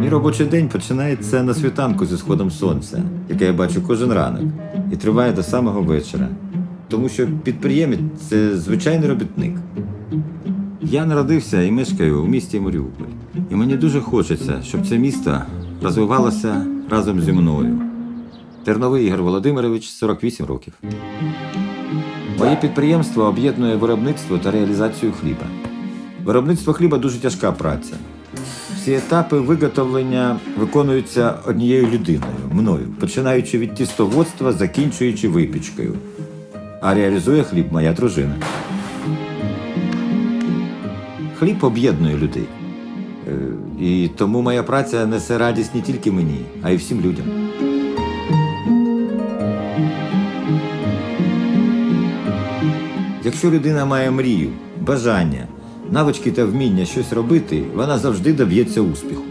Мій робочий день починається на світанку зі сходом сонця, яке я бачу кожен ранок, і триває до самого вечора. Тому що підприємець – це звичайний робітник. Я народився і мешкаю у місті Маріуполь. І мені дуже хочеться, щоб це місто розвивалося разом зі мною. Терновий Ігор Володимирович, 48 років. Моє підприємство об'єднує виробництво та реалізацію хліба. Виробництво хліба – дуже тяжка праця. Всі етапи виготовлення виконуються однією людиною, мною, починаючи від тістоводства, закінчуючи випічкою. А реалізує хліб моя дружина. Хліб об'єднує людей. І тому моя праця несе радість не тільки мені, а й всім людям. Якщо людина має мрію, бажання, навички та вміння щось робити, вона завжди доб'ється успіху.